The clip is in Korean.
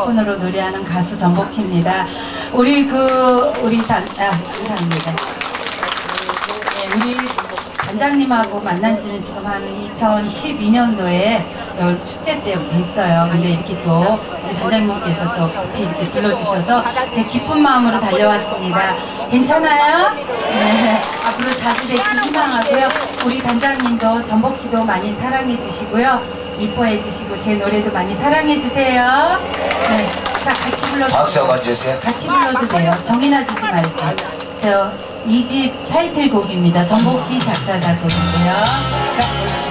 핸드폰으로 노래하는 가수 전복희입니다. 감사합니다. 네, 우리 단장님하고 만난 지는 지금 한 2012년도에 겨울 축제 때 뵀어요. 근데 이렇게 또 우리 단장님께서 또 급히 이렇게 불러주셔서 제 기쁜 마음으로 달려왔습니다. 괜찮아요? 네. 앞으로 자주 뵙기 희망하고요. 우리 단장님도 전복희도 많이 사랑해 주시고요. 이뻐해 주시고 제 노래도 많이 사랑해 주세요. 네. 자, 같이 불러주세요. 박수 한번 주세요. 같이 불러도 돼요. 정이나 주지 말고. 저 2집 타이틀곡입니다. 전복희 작사 작곡인데요.